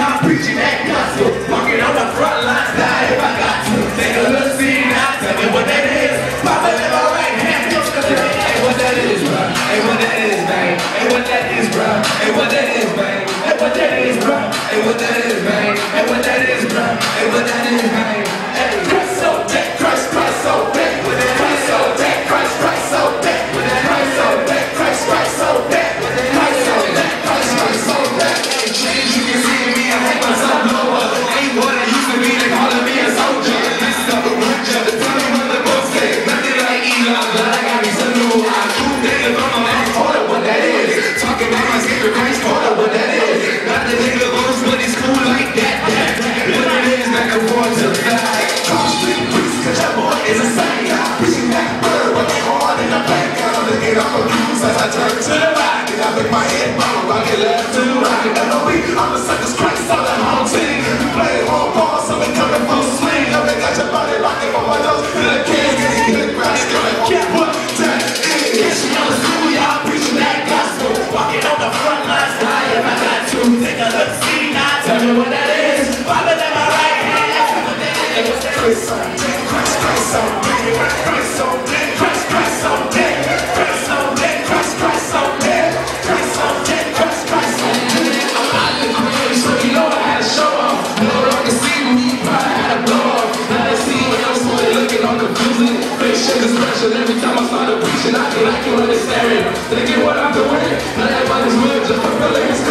y'all preaching that gospel. Walking on the front lines, die if I got to. Take a look, see now, tell me what that is. Pop it in my right hand, just the thing. Hey, what that is, bro? Hey, what that is, man? Hey, what that is, bro? Hey, what that is, man? Hey, what that is, bro? Hey, what that is, man? Hey, what that is, bro? Hey, what that is, man? Hey, Christ so dead, Christ so dead. Christ so dead, Christ so dead. Christ so dead, Christ so dead. Christ so dead, Christ so dead. Change, you can see me, I make myself lower. Ain't what I used to be, they calling me a soldier. This stuff a butcher, tell me what the book say. Nothing like Elon, but I got me some new eyes. Nigga from my mouth, call it what that is. Talking about my skipper, Christ, call it what that is. Not the nigga bones, but it's cool like that. What it is, back and forth to the back. Call street priest, cause your boy is a saint. Preaching that bird with the horn in the back. I'm looking up on views as I turn to the right. I make my head bob, I get left to the right. I'm the sucker's Christ on the home team. You play home ball, so we coming full swing. I got your body rocking on my nose. And the kids getting hit the grass, going, get what that is. Yes, you know the school, y'all preaching that gospel. Walking on the front lines, die if I got to. Take a look, see now, tell me what that is. Pop it in my right hand, that's what that is. What's that? Christ on deck, Christ on deck, Christ on deck, Christ on deck, Christ on deck, Christ on deck, Christ on deck, Christ on deck. I'm out the grave, so you know I had to show off. No one can see me, but I had to blow off. Now they see what else, so they looking all confusing. Face sugar special every time I start preaching. I feel like you understand. Thinking what I'm doing, not everybody's good, just for feeling.